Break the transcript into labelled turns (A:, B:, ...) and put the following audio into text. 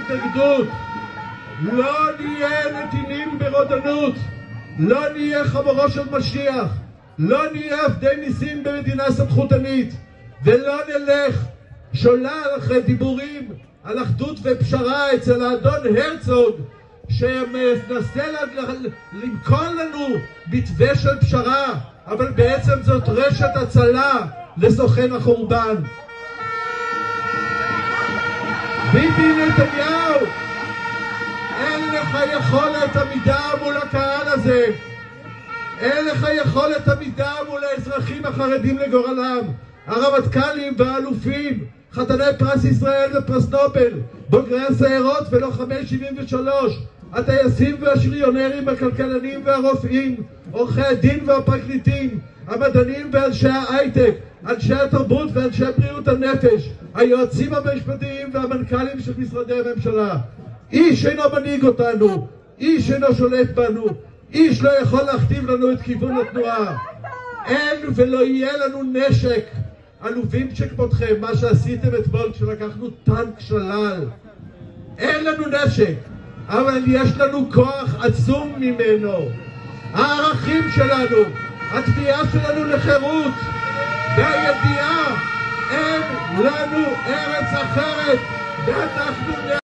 A: התנגדות. לא נהיה נתינים ברודנות, לא נהיה חמורו של משיח, לא נהיה עבדי ניסים במדינה סמכותנית, ולא נלך שולל אחרי דיבורים על אחדות ופשרה אצל האדון הרצוג, שמנסה למכור לנו מתווה של פשרה, אבל בעצם זאת רשת הצלה לסוכן החורבן. ביבי נתניהו, אין לך יכולת עמידה מול הקהל הזה, אין לך יכולת עמידה מול האזרחים החרדים לגורלם, הרמטכ"לים והאלופים, חתני פרס ישראל ופרס נובל, בוגרי הסיירות ולוחמי 73, הטייסים והשריונרים, הכלכלנים והרופאים, עורכי הדין והפרקליטים, המדענים ואנשי ההייטק, אנשי התרבות ואנשי בריאות הנפש, היועצים המשפטיים והמנכ"לים של משרדי הממשלה. איש אינו מנהיג אותנו, איש אינו שולט בנו, איש לא יכול להכתיב לנו את כיוון התנועה. אין ולא יהיה לנו נשק. אלופים שכמותכם, מה שעשיתם אתמול כשלקחנו טנק שלל, אין לנו נשק, אבל יש לנו כוח עצום ממנו. הערכים שלנו, התביעה שלנו לחירות והידיעה, אין לנו ארץ אחרת, ואנחנו